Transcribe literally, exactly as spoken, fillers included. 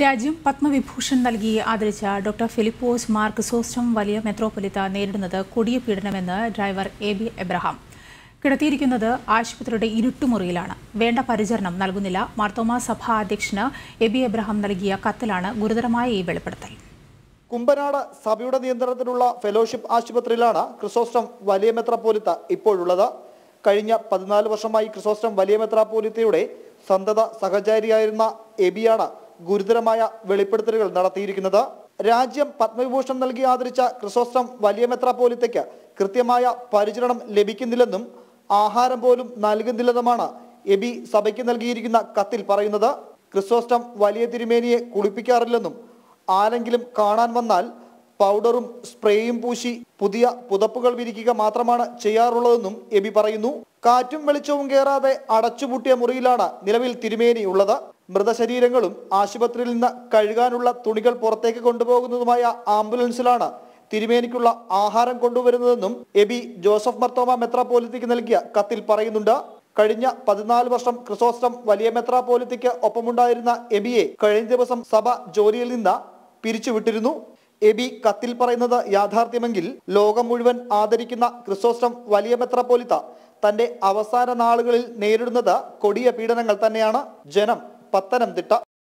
രാജ്യം പത്മവിഭൂഷൺ നൽകി ആദരിച്ച ഡോക്ടർ ഫിലിപ്പോസ് മാർ ക്രിസോസ്റ്റം വലിയ മെത്രോപൊലിത്ത നേരിടുന്നത് കൊടിയ പീഡനമെന്ന് ഡ്രൈവർ എ ബി എബ്രഹാം. കിടത്തിയിരിക്കുന്നത് ആശുപത്രിയുടെ ഇരുട്ടുമുറിയിലാണ്. വേണ്ട പരിചരണം നൽകുന്നില്ല. മാർത്തോമാ സഭാ അധ്യക്ഷന് എ ബി എബ്രഹാം നൽകിയ കത്തിലാണ് ഗുരുതരമായ ഈ വെളിപ്പെടുത്തൽ. കുമ്പനാട് സഭയുടെ നിയന്ത്രണത്തിലുള്ള ഫെലോഷിപ്പ് ആശുപത്രിയിലാണ് ക്രിസോസ്റ്റം വലിയ മെത്രാപ്പോലിത്ത ഇപ്പോഴുള്ളത്. കഴിഞ്ഞ പതിനാല് വർഷമായി ക്രിസോസ്റ്റം വലിയ മെത്രാപ്പോലിത്തയുടെ സന്തത സഹചാരിയായിരുന്ന എബിയാണ് ഗുരുതരമായ വെളിപ്പെടുത്തലുകൾ നടത്തിയിരിക്കുന്നത്. രാജ്യം പത്മവിഭൂഷൺ നൽകി ആദരിച്ച ക്രിസോസ്റ്റം വലിയ മെത്രാപ്പോലിത്തയ്ക്ക് കൃത്യമായ പരിചരണം ലഭിക്കുന്നില്ലെന്നും ആഹാരം പോലും നൽകുന്നില്ലെന്നുമാണ് എബി സഭയ്ക്ക് നൽകിയിരിക്കുന്ന കത്തിൽ പറയുന്നത്. ക്രിസോസ്റ്റം വലിയ തിരുമേനിയെ കുളിപ്പിക്കാറില്ലെന്നും ആരെങ്കിലും കാണാൻ വന്നാൽ പൗഡറും സ്പ്രേയും പൂശി പുതിയ പുതപ്പുകൾ വിരിക്കുക മാത്രമാണ് ചെയ്യാറുള്ളതെന്നും എബി പറയുന്നു. കാറ്റും വെളിച്ചവും കയറാതെ അടച്ചുപൂട്ടിയ മുറിയിലാണ് നിലവിൽ തിരുമേനി ഉള്ളത്. മൃതശരീരങ്ങളും ആശുപത്രിയിൽ നിന്ന് കഴുകാനുള്ള തുണികൾ പുറത്തേക്ക് കൊണ്ടുപോകുന്നതുമായ ആംബുലൻസിലാണ് തിരുമേനിക്കുള്ള ആഹാരം കൊണ്ടുവരുന്നതെന്നും എബി ജോസഫ് മാർത്തോമാ മെത്രാപ്പോലിത്തയ്ക്ക് നൽകിയ കത്തിൽ പറയുന്നുണ്ട്. കഴിഞ്ഞ പതിനാല് വർഷം ക്രിസോസ്റ്റം വലിയ മെത്രാപ്പോലിത്തയ്ക്ക് ഒപ്പമുണ്ടായിരുന്ന എബിയെ കഴിഞ്ഞ ദിവസം സഭ ജോലിയിൽ നിന്ന് പിരിച്ചുവിട്ടിരുന്നു. എബി കത്തിൽ പറയുന്നത് യാഥാർത്ഥ്യമെങ്കിൽ ലോകം മുഴുവൻ ആദരിക്കുന്ന ക്രിസോസ്റ്റം വലിയ മെത്രാപ്പോലിത്ത തന്റെ അവസാന നാളുകളിൽ നേരിടുന്നത് കൊടിയ പീഡനങ്ങൾ തന്നെയാണ്. ജനം, പത്തനംതിട്ട.